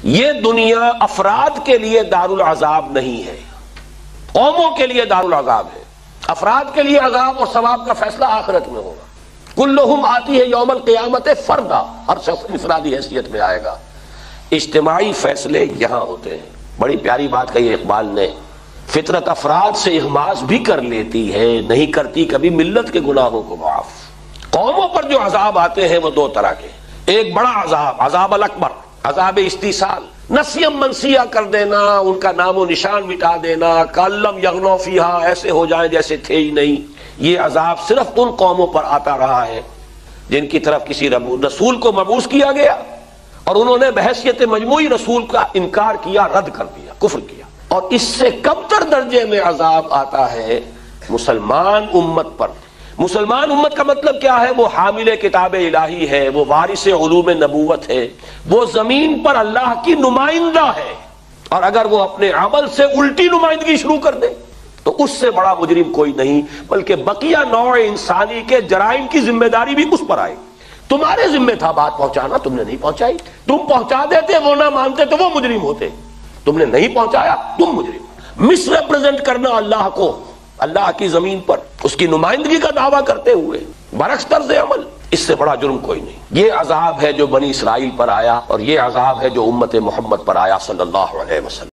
یہ دنیا افراد کے لیے دارالعذاب نہیں ہے، قوموں کے لیے دارالعذاب ہے۔ افراد کے لیے عذاب اور ثواب کا فیصلہ آخرت میں ہوگا۔ کلہم آتی ہے یوم القیامت فردا، ہر شخص انفرادی حیثیت میں آئے گا۔ اجتماعی فیصلے یہاں ہوتے ہیں۔ بڑی پیاری بات کہی اقبال نے، فطرت افراد سے احماس بھی کر لیتی ہے، نہیں کرتی کبھی ملت کے گناہوں کو معاف۔ قوموں پر جو عذاب آتے ہیں وہ دو طرح کے، ایک بڑا عذاب، عذاب الاکبر، عذاب استیصال، نسیم منسیہ کر دینا، ان کا نام و نشان مٹا دینا، کاللم یغنو فیہا، ایسے ہو جائیں جیسے تھے ہی نہیں۔ یہ عذاب صرف ان قوموں پر آتا رہا ہے جن کی طرف کسی رسول کو مبعوث کیا گیا اور انہوں نے بحیثیت مجموعی رسول کا انکار کیا، رد کر دیا، کفر کیا۔ اور اس سے کم تر درجے میں عذاب آتا ہے مسلمان امت پر۔ مسلمان امت کا مطلب کیا ہے؟ وہ حامل کتاب الہی ہے، وہ وارث علوم نبوت ہے، وہ زمین پر اللہ کی نمائندہ ہے، اور اگر وہ اپنے عمل سے الٹی نمائندگی شروع کر دے تو اس سے بڑا مجرم کوئی نہیں، بلکہ بقیہ نوع انسانی کے جرائم کی ذمہ داری بھی اس پر آئے۔ تمہارے ذمہ تھا بات پہنچانا، تم نے نہیں پہنچائی۔ تم پہنچا دیتے، وہ نہ مانتے تو وہ مجرم ہوتے، تم نے نہیں پہنچایا، تم مجرم۔ مس ریپرزینٹ کرنا اللہ کو، اللہ کی زمین پر اس کی نمائندگی کا دعویٰ کرتے ہوئے برعکس طرز عمل، اس سے بڑا جرم کوئی نہیں۔ یہ عذاب ہے جو بنی اسرائیل پر آیا، اور یہ عذاب ہے جو امت محمد پر آیا صلی اللہ علیہ وسلم۔